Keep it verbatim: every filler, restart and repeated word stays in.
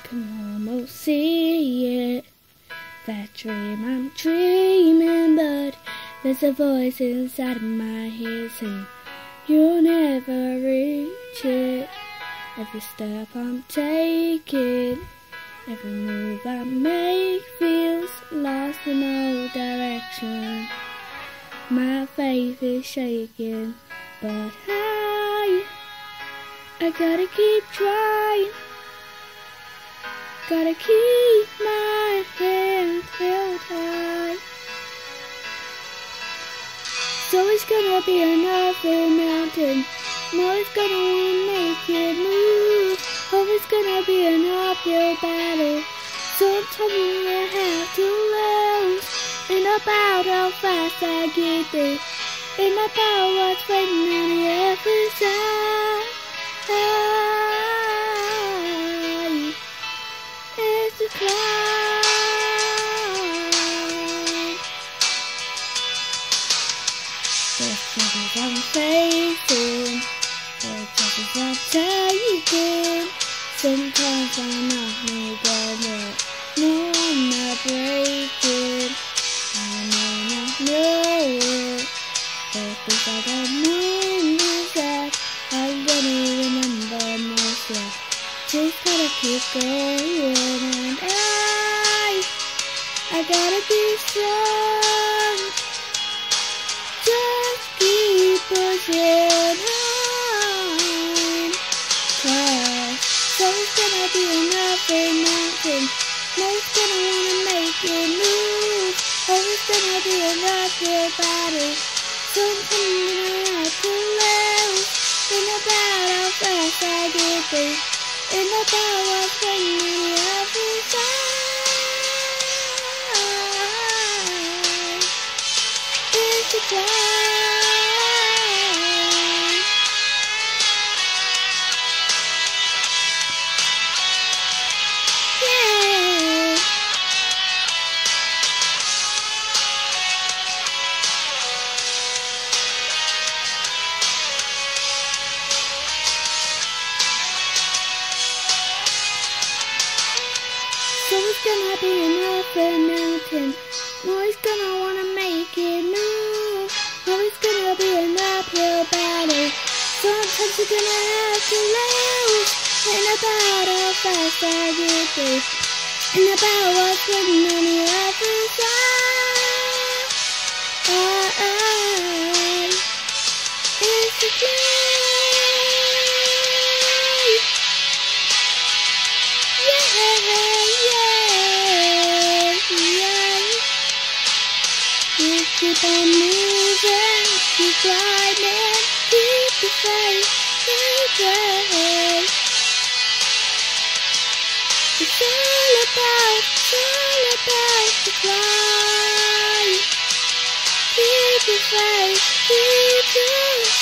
can almost see it. That dream I'm dreaming, but there's a voice inside of my head saying you'll never reach it. Every step I'm taking, every move I make feels lost in no direction. My faith is shaking, but I, I gotta keep trying. Gotta keep my hands held high. So it's gonna be another mountain. No, it's gonna wanna make it move. Oh, it's gonna be an uphill battle. Sometimes I'm gonna have to lose. Ain't about how fast I get there. Ain't about what's waiting on the other side. It's a climb. The struggles I'm facing, the troubles I'm taking. Sometimes I'm not me, but no, I'm not breaking. I may not know it, but this I don't know is that I'm gonna remember myself. Just gotta keep going, and I, I gotta be strong. Just keep pushing on. Cause there's gonna be another mountain. No, it's gonna wanna make it move. Oh, it's gonna be another battle. Something I'm gonna have to lose. Ain't about how fast I get there. Ain't about what's waiting on the other side. It's a climb. Yeah. So it's gonna be another mountain. No, it's gonna wanna make it move. No, it's gonna be an uphill battle. Sometimes you're gonna have to lose. Ain't about how fast I get there. Ain't about what's waiting on the other side. It's a climb. Yeah, yeah, yeah. You keep on moving, keep climbing, keep the faith, keep the faith. It's all about, it's all about the climb. Keep the faith, keep the faith.